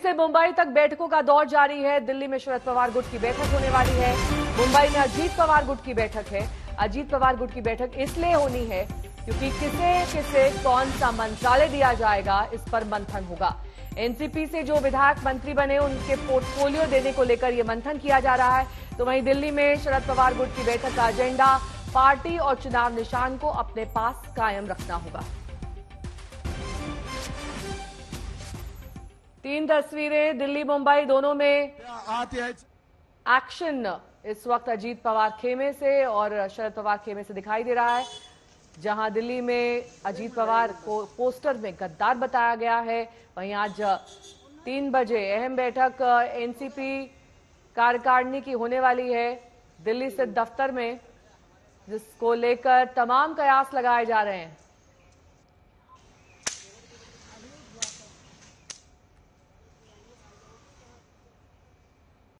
से मुंबई तक बैठकों का दौर जारी है। दिल्ली में शरद पवार गुट की बैठक होने वाली है। मुंबई में अजीत पवार गुट की बैठक है। अजीत पवार गुट की बैठक इसलिए होनी है क्योंकि किसे कौन सा मंत्रालय दिया जाएगा, इस पर मंथन होगा। एनसीपी से जो विधायक मंत्री बने उनके पोर्टफोलियो देने को लेकर यह मंथन किया जा रहा है। तो वहीं दिल्ली में शरद पवार गुट की बैठक का एजेंडा पार्टी और चुनाव निशान को अपने पास कायम रखना होगा। 3 तस्वीरें दिल्ली मुंबई दोनों में एक्शन इस वक्त अजीत पवार खेमे से और शरद पवार खेमे से दिखाई दे रहा है, जहां दिल्ली में अजीत पवार को पोस्टर में गद्दार बताया गया है। वहीं आज 3 बजे अहम बैठक एनसीपी कार्यकारिणी की होने वाली है दिल्ली स्थित दफ्तर में, जिसको लेकर तमाम कयास लगाए जा रहे हैं।